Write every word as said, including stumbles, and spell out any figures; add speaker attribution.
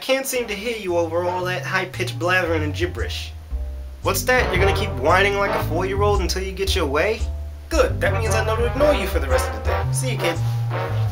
Speaker 1: can't seem to hear you over all that high-pitched blathering and gibberish. What's that? You're gonna keep whining like a four-year-old until you get your way? Good, that means I know to ignore you for the rest of the day. See you, kid.